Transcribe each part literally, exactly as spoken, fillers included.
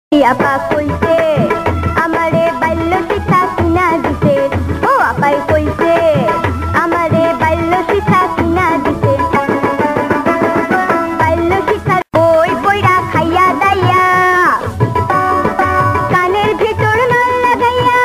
আপা কইছে আমারে বাল্য শিক্ষা কিনা দিছে। ও আপাই কইছে আমারে বাল্য শিক্ষা কিনা দিছে। বাল্য শিক্ষার বই পড়া খাইয়া দাইয়া কানের ভিতর নল লাগাইয়া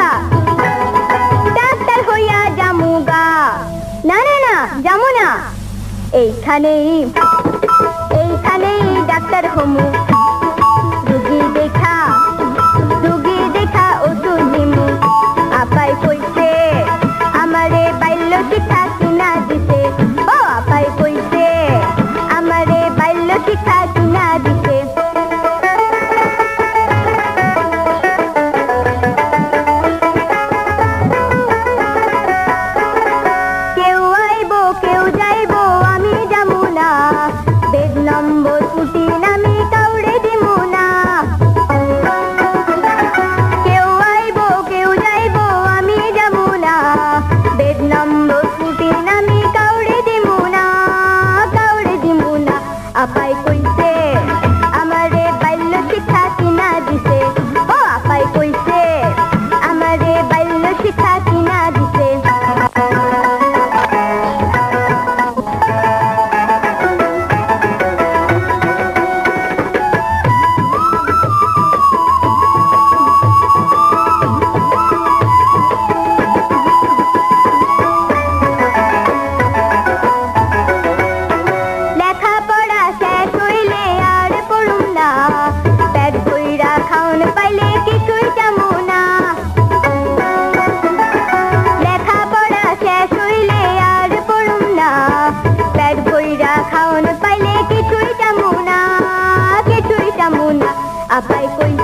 ডাক্তার হইয়া জামুগা। না না না জামু না, এইখানেই এইখানেই ডাক্তার হমু। রুগী দেখা রুগী দেখা ওষুধ দিমু। আপাই কইছে আমারে বাল্য শিক্ষা কিনা দিছে। ও আপাই কইছে আমারে বাল্য শিক্ষা কিনা দিছে। কেউ আইব কেউ যাইব আমি যামু না, বেদ নম্বর ছুটি নামি কাউরে দিমু না। কেউ আইব কেউ যাইব আমি যামু না, বেদ নম্বর ছুটি নামি কাউরে দিমু না, কাউরে দিমু না। আপাই কইছে আমারে বাল্য শিক্ষা কিনা দিছে। ও আপাই কইছে আমারে বাল্য শিক্ষা কিনা দিছে। লেখাপড়া শেষ হইলে আর পড়ুম না, পেট ভইরা খাওন পাইলে কিছুই জামু না। লেখাপড়া শেষ হইলে আর পড়ুম না, পেট ভইরা খাওন পাইলে কিছুই জামু না, কিছুই জামু না। আপাই কই